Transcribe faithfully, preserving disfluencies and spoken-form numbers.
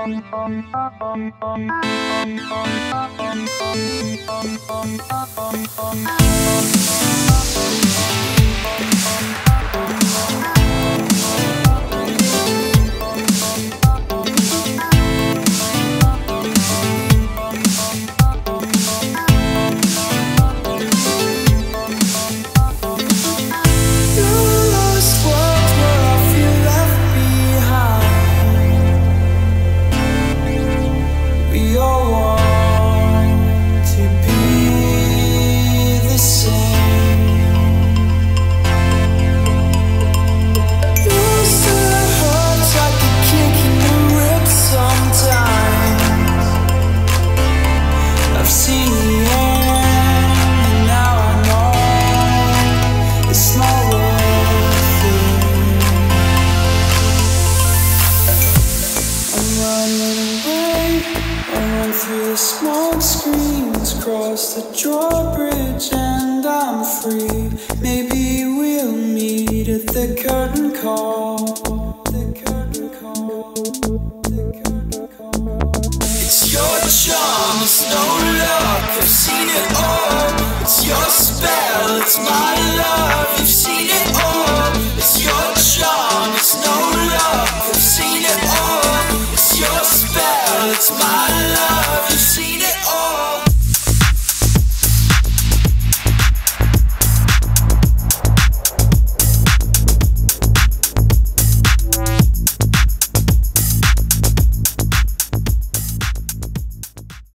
Smoke screens cross the drawbridge and I'm free. Maybe we'll meet at the curtain call. The curtain call. The curtain call. It's your charm, it's no